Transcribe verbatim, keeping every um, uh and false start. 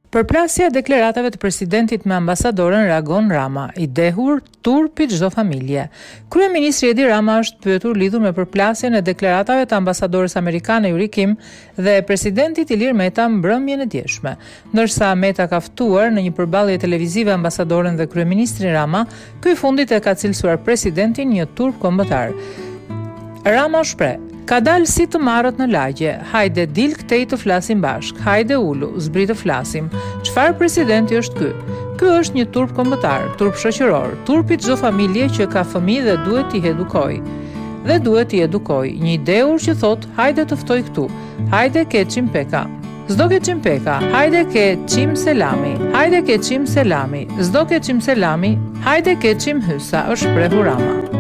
Përplasja e deklaratave të presidentit me ambasadoren reagon Rama, i dehur turpi çdo familje. Kryeministri Edi Rama është pyetur lidhur me përplasjen e deklaratave të ambasadores amerikane Yuri Kim dhe presidentit Ilir Meta mbrëmjen e djeshme. Ndërsa Meta ka ftuar në një përballje televizive ambasadoren dhe kryeministrin Rama, ky i fundit e ka cilësuar presidentin një turp kombëtar. Rama shpreh: "Ka dalë si të marrët në lagje, hajde dil këtej të flasim bashk, hajde ulu, zbri të flasim. Çfarë presidenti është ky? Ky është një turp kombëtar, turp shoqëror, turpi çdo familje që ka fëmijë dhe duhet t'i edukoj. Dhe duhet t'i edukoj, një ideur që thot, hajde të ftoj këtu, hajde ke çim peka. Zdo ke çim peka, hajde ke çim selami, hajde ke çim selami, zdo ke çim selami, hajde ke çim hysa", është shprehur Rama.